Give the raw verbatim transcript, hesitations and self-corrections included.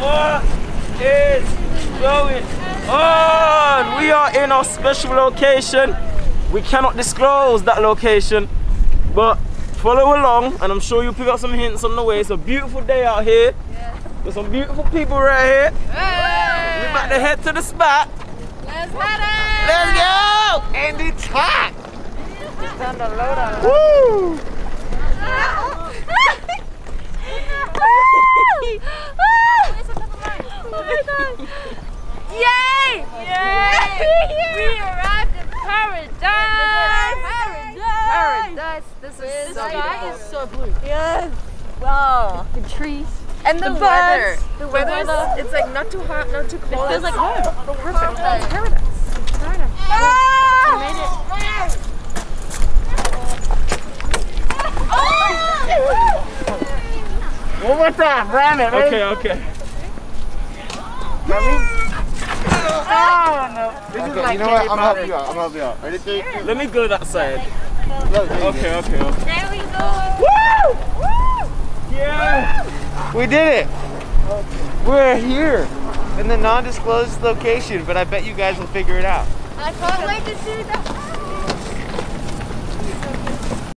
What is going on? We are in our special location. We cannot disclose that location, but follow along and I'm sure you'll pick up some hints on the way. It's a beautiful day out here. Yeah. There's some beautiful people right here. Hey. We're about to head to the spot. Let's head it! Let's go! And it's hot! It's time to load on. Woo! Oh my god! Yay! Yay! We arrived in paradise! Paradise! Paradise! This is this so sky beautiful. is so blue. Yes! Wow! The trees. And the, The weather! bugs. The weather! It's like not too hot, not too cold. It feels like home. Perfect. It's paradise. Paradise. Ah! We made it. One more time, ram it, okay, okay. Oh no! This Okay, is like you know what? I'm Harry gonna help Potter. you out. I'm gonna help you out. Ready, three, two. Let me go that side. Look, there you Okay, go. okay, okay. There we go! Woo! Woo! Yeah! We did it! We're here in the non-disclosed location, but I bet you guys will figure it out. I can't wait to see the